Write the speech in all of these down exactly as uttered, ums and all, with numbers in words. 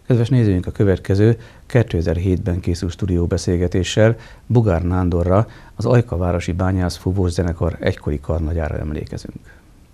Kedves nézőink, a következő kétezer-hétben készült stúdióbeszélgetéssel Bugár Nándorra, az Ajkavárosi Bányász Fúvós Zenekar egykori karnagyára emlékezünk.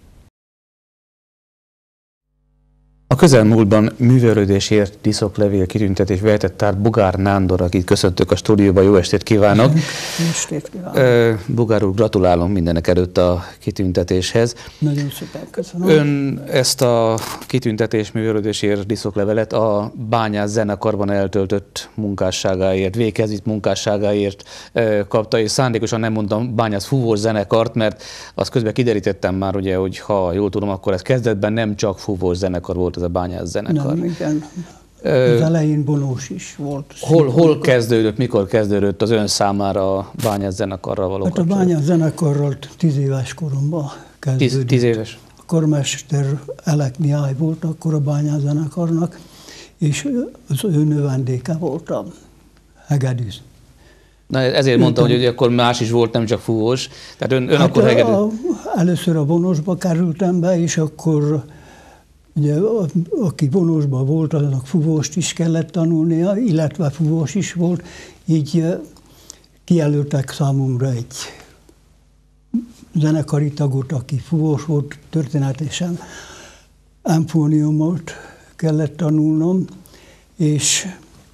A közelmúltban művelődésért díszoklevél kitüntetés vehetett át Bugár Nándor, akit köszöntök a stúdióban. Jó estét kívánok! Jó estét kívánok! Bugár úr, gratulálom mindenek előtt a kitüntetéshez. Nagyon szépen köszönöm. Ön ezt a kitüntetés művelődésért díszoklevelet a Bányász Zenekarban eltöltött munkásságáért, végezett munkásságáért kapta, és szándékosan nem mondtam Bányász Fúvós Zenekart, mert azt közben kiderítettem már, ugye, hogy ha jól tudom, akkor ez kezdetben nem csak fúvós zenekar volt, ez a Bányász Zenekar. Nem, igen. Az elején Bonós is volt. Hol, hol kezdődött, mikor kezdődött az ön számára a Bányász Zenekarral való Hát a Bányász Zenekarral tíz éves koromban kezdődött. Tíz, tíz éves? A karmester Elek Mihály volt akkor a Bányász Zenekarnak, és az ő növendéke voltam, hegedűs. Na, ezért mondtam, hogy akkor más is volt, nem csak fúvós. Tehát ön, ön hát akkor hegedű. A, először a Bonósba kerültem be, és akkor ugye, aki Bonósban volt, annak fúvóst is kellett tanulnia, illetve fúvós is volt, így kijelöltek számomra egy zenekari tagot, aki fúvós volt, történetesen emfóniumot kellett tanulnom, és...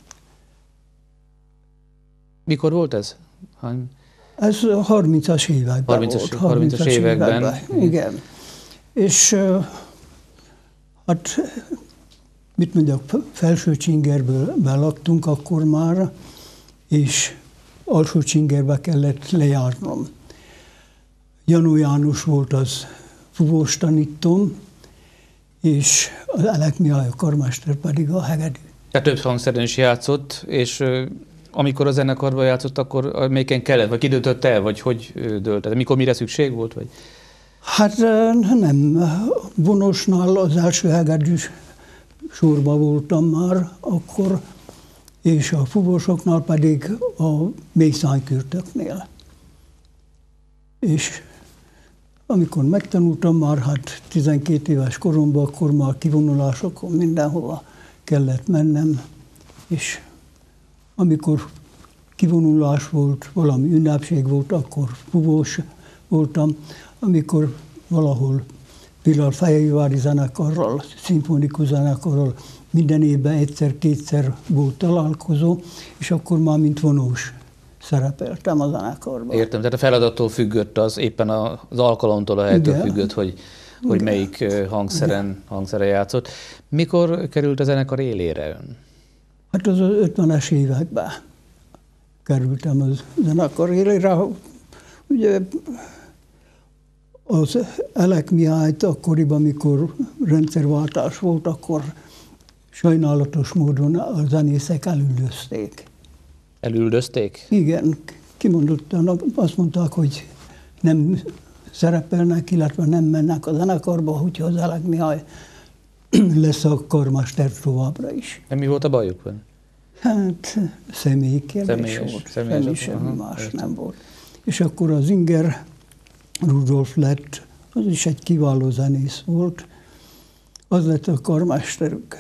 Mikor volt ez? Hány? Ez a harmincas években harmincas, volt. harmincas években. években. Igen. És hát, mit mondjak, felső Csingerből belaktunk akkor már, és alsó Csingerbe kellett lejárnom. Janó János volt az fúvós tanítóm, és az Elek Mihály a karmester pedig a hegedű. Tehát több hangszeren is játszott, és amikor a zenekarban játszott, akkor melyiken kellett, vagy kidőtött el, vagy hogy dőlt? Tehát mikor mire szükség volt? Vagy? Hát nem. Bonósnál az első hegedűs sorban voltam már akkor, és a fúvósoknál pedig a mélyszánykürtöknél. És amikor megtanultam már, hát tizenkét éves koromban, akkor már kivonulásokon mindenhova kellett mennem, és amikor kivonulás volt, valami ünnepség volt, akkor fúvós voltam. Amikor valahol például Fejővári zenekarral, szimfonikus zenekarral minden évben egyszer-kétszer volt találkozó, és akkor már mint vonós szerepeltem a zenekarban. Értem, tehát a feladattól függött, az éppen az alkalomtól, a helytől Igen. függött, hogy, hogy melyik hangszeren, hangszeren játszott. Mikor került a zenekar élére ön? Hát az ötvenes években kerültem az zenekar élére. Ugye az Elek Mihályt akkoriban, amikor rendszerváltás volt, akkor sajnálatos módon a zenészek elüldözték. Elüldözték? Igen, kimondottan azt mondták, hogy nem szerepelnek, illetve nem mennek a zenekarba, hogyha az Elek Mihály lesz a karmester továbbra is. De mi volt a bajuk? Hát személyi kérdés személyes, volt, személyes semmi, semmi aha, más értem. nem volt. És akkor az Inger Rudolf lett, az is egy kiváló zenész volt, az lett a karmesterük.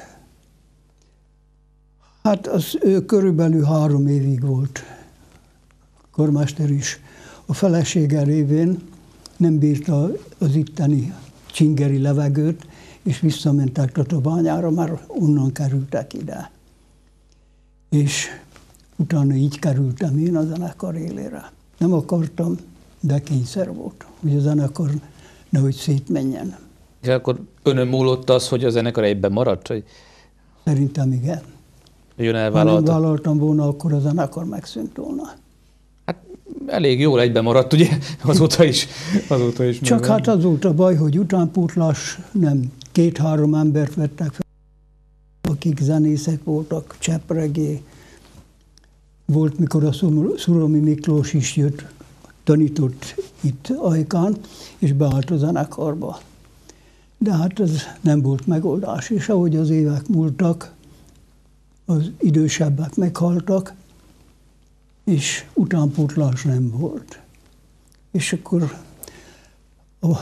Hát az ő körülbelül három évig volt karmester is. A felesége révén nem bírta az itteni csingeri levegőt, és visszamentek Tatabányára, már onnan kerültek ide. És utána így kerültem én a zenekar élére. Nem akartam, de kényszer volt, hogy a zenekar nehogy szétmenjen. És akkor önön múlott az, hogy a zenekar egyben maradt? Vagy? Szerintem igen. Ön elvállalta? Ha nem vállaltam volna, akkor a zenekar megszűnt volna. Hát elég jól egyben maradt, ugye? Azóta is. Azóta is Csak hát az volt a baj, hogy utánpótlás nem két-három embert vettek fel, akik zenészek voltak, Csepregé. Volt, mikor a Szuromi Miklós is jött, tanított itt Ajkán, és beállt a zenekarba. De hát ez nem volt megoldás, és ahogy az évek múltak, az idősebbek meghaltak, és utánpótlás nem volt. És akkor a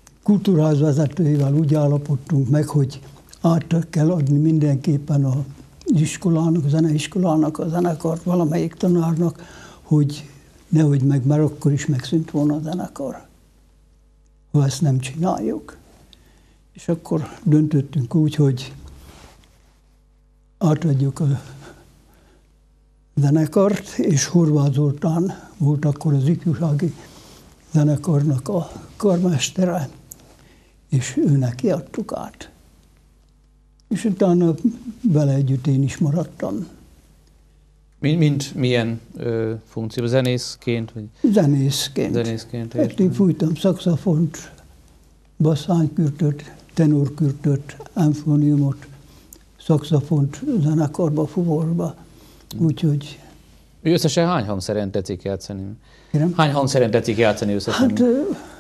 kultúrház vezetőjével úgy állapodtunk meg, hogy át kell adni mindenképpen a iskolának, a zeneiskolának, a zenekart valamelyik tanárnak, hogy nehogy meg, mert akkor is megszűnt volna a zenekar, ha ezt nem csináljuk. És akkor döntöttünk úgy, hogy átadjuk a zenekart, és Horváth Zoltán volt akkor az ifjúsági zenekarnak a karmestere, és őnek adtuk át. És utána vele együtt én is maradtam. Mint, mint milyen ö, funkció? Zenészként? Vagy? Zenészként. Zenészként, hát én fújtam szaxofont, basszánykürtöt, tenorkürtöt, emfóniumot, szaxofont zenekarba, fuvorba. Úgyhogy... Összesen hány hangszeren tetszik játszani? Kérem? Hány hangszeren tetszik játszani összesen? Hát...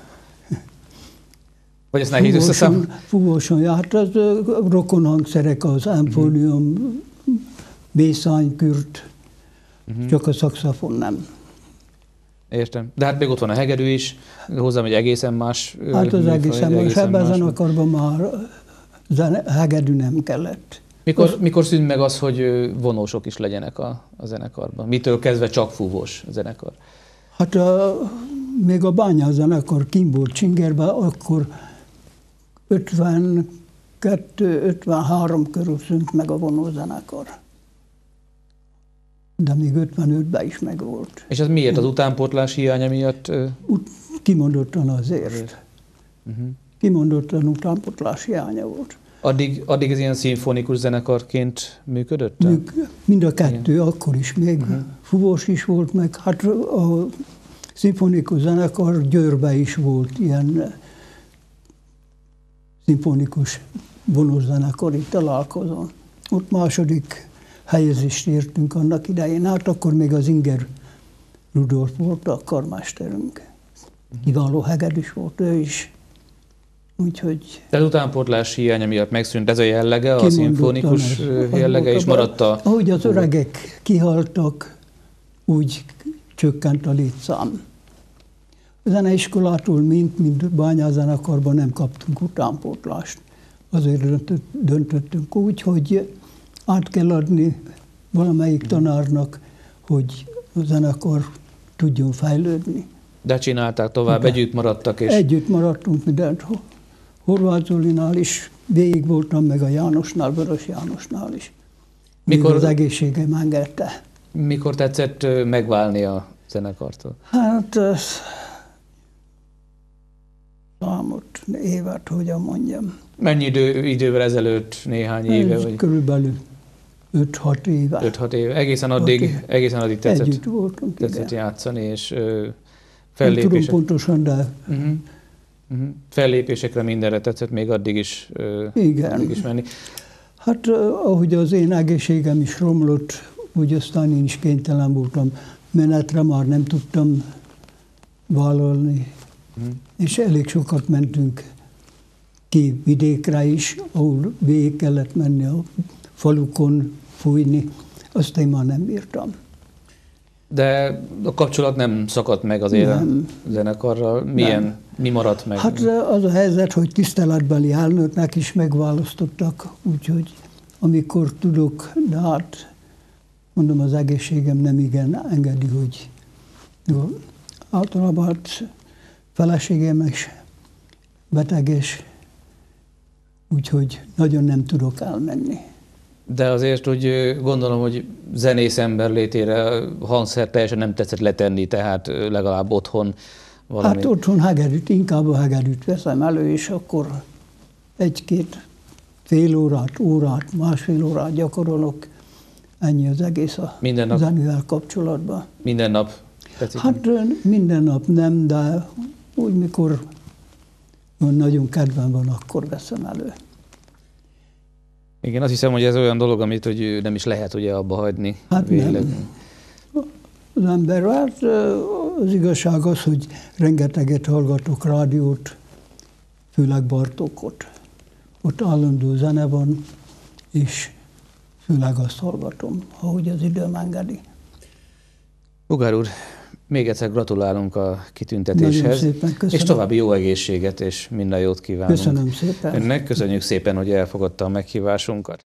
Vagy ezt nehéz összeszám? Fúvóson járt, az rokon hangszerek, az emfónium, uh-huh. bészánykürt, uh-huh. csak a szaxofon nem. Értem. De hát még ott van a hegedű is, hozzám egy egészen más... Hát az egészen más. Ebben a zenekarban már zene, hegedű nem kellett. Mikor, mikor szűnt meg az, hogy vonósok is legyenek a, a zenekarban? Mitől kezdve csak fúvós a zenekar? Hát a, még a Bányás zenekar kim volt Csingerben, akkor ötvenkettő ötvenhárom körül szűnt meg a vonózenekar. De még ötvenötben is megvolt. És ez miért? Az utánpótlás hiánya miatt? Ut- kimondottan azért. Uh-huh. Kimondottan utánpótlás hiánya volt. Addig, addig ez ilyen szimfonikus zenekarként működött? Műk, mind a kettő, igen. Akkor is még uh-huh. fúvós is volt, meg hát a szimfonikus zenekar Győrben is volt ilyen szimfonikus vonózenekari találkozón. Ott második helyezést értünk annak idején. Hát akkor még az Inger Rudolf volt a karmesterünk. Kiváló hegedűs volt ő is. Úgyhogy... De az utánpótlás hiánya miatt megszűnt ez a jellege, a szimfonikus jellege, és maradt a... Ahogy az öregek kihaltak, úgy csökkent a létszám. A zeneiskolától, mint, mint bányázenekarban nem kaptunk utánpótlást. Azért döntöttünk úgy, hogy át kell adni valamelyik tanárnak, hogy a zenekar tudjon fejlődni. De csinálták tovább, de együtt maradtak? És... Együtt maradtunk mindent. Horváth Zolinál is végig voltam, meg a Jánosnál, Vörös Jánosnál is. Mikor az egészségem engedte. Mikor tetszett megválni a zenekartól? Hát számot, évet, hogyan mondjam. Mennyi idő, idővel ezelőtt, néhány éve? Ez vagy? Körülbelül öt-hat éve. öt-hat éve. Egészen addig, egészen addig tetszett, együtt voltunk, tetszett játszani, és uh, fellépések. Nem tudom pontosan, de... Uh-huh. Uh-huh. Fellépésekre mindenre tetszett még addig is, uh, igen. addig is menni. Hát ahogy az én egészségem is romlott, úgy aztán én is kénytelen voltam. Menetre már nem tudtam vállalni. Uh-huh. És elég sokat mentünk ki vidékre is, ahol végig kellett menni a falukon, fújni. Azt én már nem bírtam. De a kapcsolat nem szakadt meg azért nem. A zenekarral. Milyen, nem. Mi maradt meg? Hát az a helyzet, hogy tiszteletbeli elnöknek is megválasztottak, úgyhogy amikor tudok, de hát mondom, az egészségem nem igen engedi, hogy jó, általában hát feleségem is beteges, úgyhogy nagyon nem tudok elmenni. De azért, hogy gondolom, hogy zenész ember létére hangszer teljesen nem tetszett letenni, tehát legalább otthon valami. Hát otthon hegedűt, inkább a hegedűt veszem elő, és akkor egy-két fél órát, órát, másfél órát gyakorolok. Ennyi az egész a minden nap, zenével kapcsolatban. Minden nap tetszik? Hát minden nap nem, de úgy, mikor nagyon kedvem van, akkor veszem elő. Igen, azt hiszem, hogy ez olyan dolog, amit hogy nem is lehet ugye abba hagyni. Hát végleg. nem. Az ember, hát az igazság az, hogy rengeteget hallgatok rádiót, főleg Bartókot. Ott állandó zene van, és főleg azt hallgatom, ahogy az időm engedi. Ugár úr, még egyszer gratulálunk a kitüntetéshez, szépen, és további jó egészséget és minden jót kívánunk. Köszönöm szépen. Önnek köszönjük szépen, hogy elfogadta a meghívásunkat.